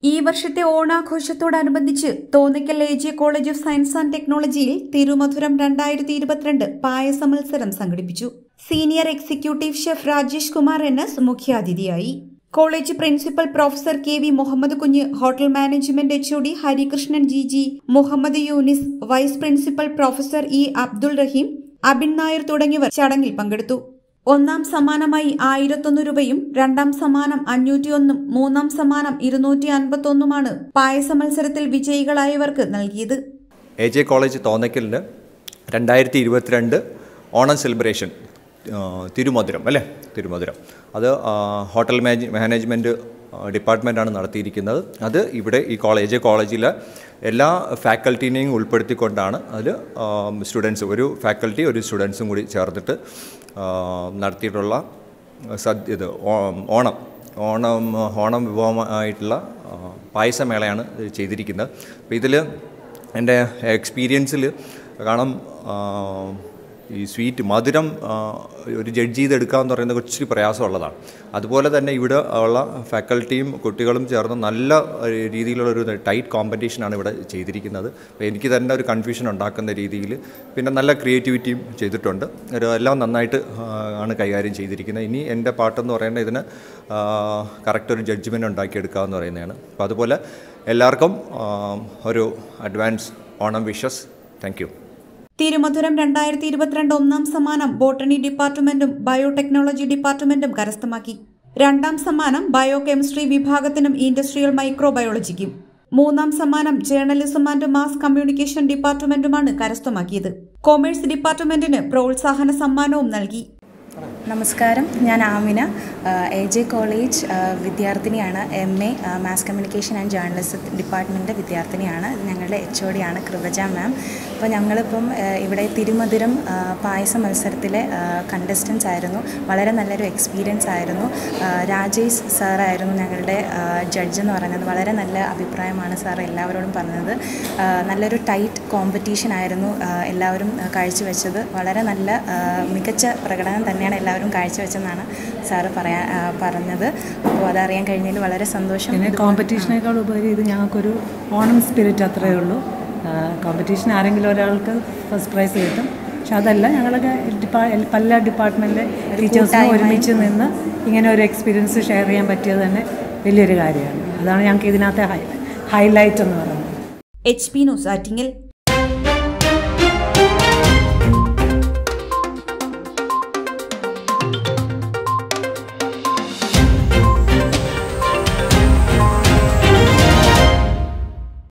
ഈ വർഷത്തെ ഓണാഘോഷത്തോടനുബന്ധിച്ച് Thonnakkal A J. College of science and ടെക്നോളജിയിൽ തിരുമധുരം 2022 പായസ മത്സരം സംഘടിപ്പിച്ചു. Senior executive chef Rajesh Kumar N S. മുഖ്യാതിഥിയായി. College principal professor K V. Muhammad Kunju, hotel management HOD. Harikrishnan G, Muhammad Yunus, vice principal professor E. Abdul Rahim, Abin Nair തുടങ്ങിയവർ ചടങ്ങിൽ പങ്കെടുത്തു. ഒന്നാം സമ്മാനമായി 1001 രൂപയും, രണ്ടാം സമ്മാനം 501, മൂന്നാം സമ്മാനം 251 പായസ മത്സരത്തിൽ വിജയികളായവർക്ക് നൽകിയത്. എ.ജെ. കോളേജ് തോന്നയ്ക്കലിന് 2022 ഓണം സെലിബ്രേഷൻ തിരുമധുരം തിരുമധുരം അത് ഹോട്ടൽ മാനേജ്മെൻറ്റ് ഡിപ്പാർട്ട്മെൻറ്റാണ് നടത്തിയിരിക്കുന്നത്. അത് ഇവിടെ ഈ എ.ജെ. കോളേജിലെ എല്ലാ ഫാക്കൽറ്റീനെയും ഉൾപ്പെടുത്തിക്കൊണ്ടാണ് അതിൽ സ്റ്റുഡൻസ്, ഒരു ഫാക്കൽറ്റി ഒരു സ്റ്റുഡൻസും കൂടി ചേർന്നിട്ട് നടത്തിയിട്ടുള്ള ഓണം വിഭവമായിട്ടുള്ള പായസമേളയാണ് ചെയ്തിരിക്കുന്നത്. അപ്പോൾ ഇതിൽ എൻ്റെ എക്സ്പീരിയൻസിൽ കാരണം ഈ സ്വീറ്റ് മധുരം ഒരു ജഡ്ജ് ചെയ്തെടുക്കുക എന്ന് പറയുന്നത് കുറച്ച് പ്രയാസമുള്ളതാണ്. അതുപോലെ തന്നെ ഇവിടെ ഉള്ള ഫാക്കൽറ്റിയും കുട്ടികളും ചേർന്ന് നല്ല രീതിയിലുള്ളൊരു ടൈറ്റ് കോമ്പറ്റീഷനാണ് ഇവിടെ ചെയ്തിരിക്കുന്നത്. അപ്പോൾ എനിക്ക് തന്നെ ഒരു കൺഫ്യൂഷൻ ഉണ്ടാക്കുന്ന രീതിയിൽ പിന്നെ നല്ല ക്രിയേറ്റിവിറ്റിയും ചെയ്തിട്ടുണ്ട്. എല്ലാം നന്നായിട്ട് ആണ് കൈകാര്യം ചെയ്തിരിക്കുന്നത്. ഇനി എൻ്റെ പാട്ടെന്ന് പറയുന്നത് ഇതിന് കറക്റ്റ് ഒരു ജഡ്ജ്മെൻറ്റ് ഉണ്ടാക്കിയെടുക്കുക എന്ന് പറയുന്നതാണ്. അപ്പോൾ അതുപോലെ എല്ലാവർക്കും ഒരു advance Onam wishes. Thank you. Thirumadhuram 2022 ഒന്നാം സമ്മാനം ബോട്ടണി ഡിപ്പാർട്ട്മെന്റും ബയോടെക്നോളജി ഡിപ്പാർട്ട്മെന്റും കരസ്ഥമാക്കി. രണ്ടാം സമ്മാനം ബയോ കെമിസ്ട്രി വിഭാഗത്തിനും ഇൻഡസ്ട്രിയൽ മൈക്രോബയോളജിക്കും. മൂന്നാം സമ്മാനം ജേർണലിസം ആൻഡ് മാസ് കമ്മ്യൂണിക്കേഷൻ ഡിപ്പാർട്ട്മെന്റുമാണ് കരസ്ഥമാക്കിയത്. കൊമേഴ്സ് ഡിപ്പാർട്ട്മെന്റിന് പ്രോത്സാഹന സമ്മാനവും നൽകി. നമസ്കാരം, ഞാൻ ആമിന, എ.ജെ. കോളേജ് വിദ്യാർത്ഥിനിയാണ്. MA mass communication and journalism department വിദ്യാർത്ഥിനിയാണ്. ഞങ്ങളുടെ എച്ച്.ഒ.ഡി. ആണ് കൃപജ മാം. അപ്പോൾ ഞങ്ങളിപ്പം ഇവിടെ തിരുമധുരം പായസ മത്സരത്തിലെ കണ്ടസ്റ്റൻസ് ആയിരുന്നു. വളരെ നല്ലൊരു എക്സ്പീരിയൻസ് ആയിരുന്നു. രാജേഷ് സാറായിരുന്നു ഞങ്ങളുടെ ജഡ്ജ് എന്ന് പറയുന്നത്. വളരെ നല്ല അഭിപ്രായമാണ് സാർ എല്ലാവരോടും പറഞ്ഞത്. നല്ലൊരു ടൈറ്റ് കോമ്പറ്റീഷൻ ആയിരുന്നു എല്ലാവരും കാഴ്ചവെച്ചത്. വളരെ നല്ല മികച്ച പ്രകടനം തന്നെയാണ് എല്ലാവരും കാഴ്ചവെച്ചെന്നാണ് സാറ് പറഞ്ഞത്. അപ്പോൾ അതറിയാൻ കഴിഞ്ഞതിൽ വളരെ സന്തോഷം. പിന്നെ കോമ്പറ്റീഷനേക്കാൾ ഉപരി ഇത് ഞങ്ങൾക്കൊരു ഓണം സ്പിരിറ്റ് അത്രയേ ഉള്ളൂ. കോമ്പറ്റീഷൻ ആരെങ്കിലും ഒരാൾക്ക് ഫസ്റ്റ് പ്രൈസ് കിട്ടും. പക്ഷെ അതല്ല, ഞങ്ങളൊക്കെ പല ഡിപ്പാർട്ട്മെൻറ്റിലെ ടീച്ചേഴ്സിനും ഒരുമിച്ച് നിന്ന് ഇങ്ങനെ ഒരു എക്സ്പീരിയൻസ് ഷെയർ ചെയ്യാൻ പറ്റിയത് തന്നെ വലിയൊരു കാര്യമാണ്. അതാണ് ഞങ്ങൾക്ക് ഇതിനകത്തെ ഹൈലൈറ്റ് എന്ന് പറയുന്നത്. HP news Attingal.